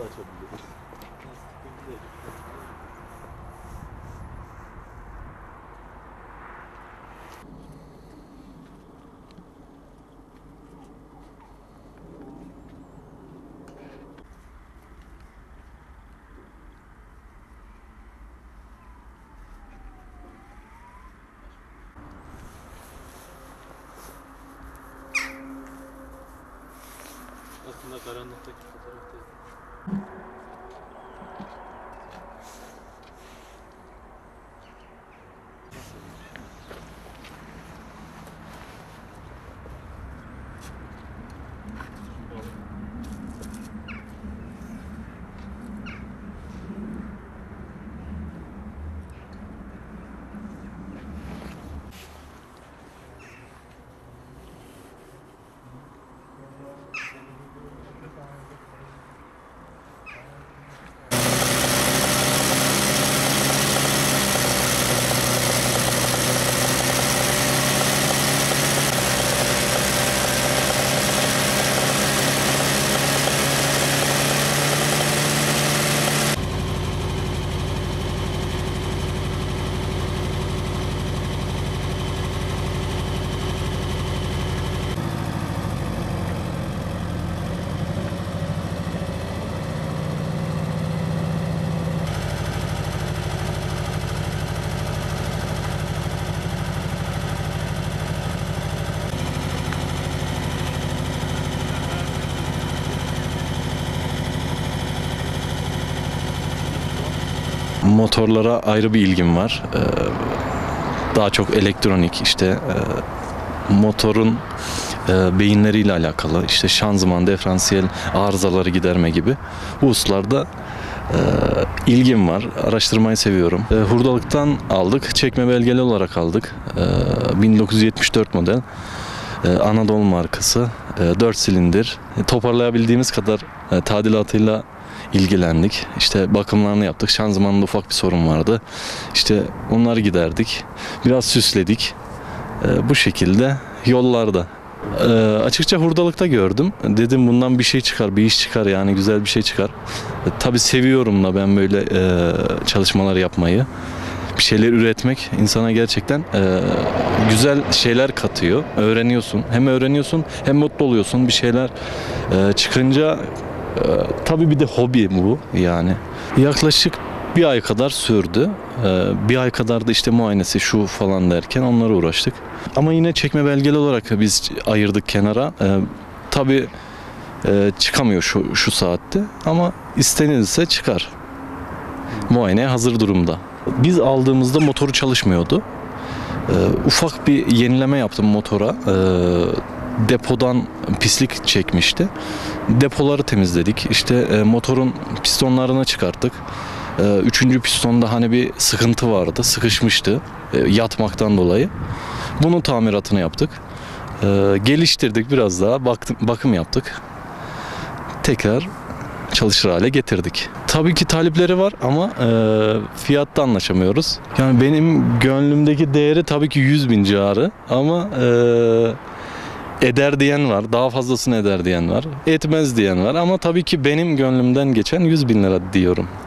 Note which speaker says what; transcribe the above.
Speaker 1: açabiliriz. Aslında karanlıktaki fotoğraftaydı.
Speaker 2: Motorlara ayrı bir ilgim var. Daha çok elektronik, işte motorun beyinleriyle alakalı, işte şanzıman, diferansiyel arızaları giderme gibi bu hususlarda ilgim var. Araştırmayı seviyorum. Hurdalıktan aldık. Çekme belgeli olarak aldık. 1974 model. Anadolu markası. 4 silindir. Toparlayabildiğimiz kadar tadilatıyla ilgilendik. İşte bakımlarını yaptık. Şanzımanında ufak bir sorun vardı. İşte onları giderdik. Biraz süsledik. Bu şekilde yollarda. Açıkça hurdalıkta gördüm. Dedim bundan bir şey çıkar, bir iş çıkar, yani güzel bir şey çıkar. Tabii seviyorum da ben böyle çalışmalar yapmayı. Bir şeyler üretmek insana gerçekten güzel şeyler katıyor. Öğreniyorsun. Hem öğreniyorsun hem mutlu oluyorsun. Bir şeyler çıkınca tabii bir de hobi bu yani. Yaklaşık bir ay kadar sürdü. Bir ay kadar da işte muayenesi şu falan derken onlara uğraştık. Ama yine çekme belgeli olarak biz ayırdık kenara. Tabii çıkamıyor şu saatte ama istenilse çıkar. Muayeneye hazır durumda. Biz aldığımızda motoru çalışmıyordu. Ufak bir yenileme yaptım motora. Depodan pislik çekmişti. Depoları temizledik. İşte motorun pistonlarını çıkarttık. Üçüncü pistonda hani bir sıkıntı vardı. Sıkışmıştı yatmaktan dolayı. Bunun tamiratını yaptık. Geliştirdik biraz daha. Bakım yaptık. Tekrar çalışır hale getirdik. Tabii ki talipleri var ama fiyatta anlaşamıyoruz. Yani benim gönlümdeki değeri tabii ki 100.000 civarı ama eder diyen var, daha fazlasını eder diyen var, etmez diyen var ama tabii ki benim gönlümden geçen 100.000 lira diyorum.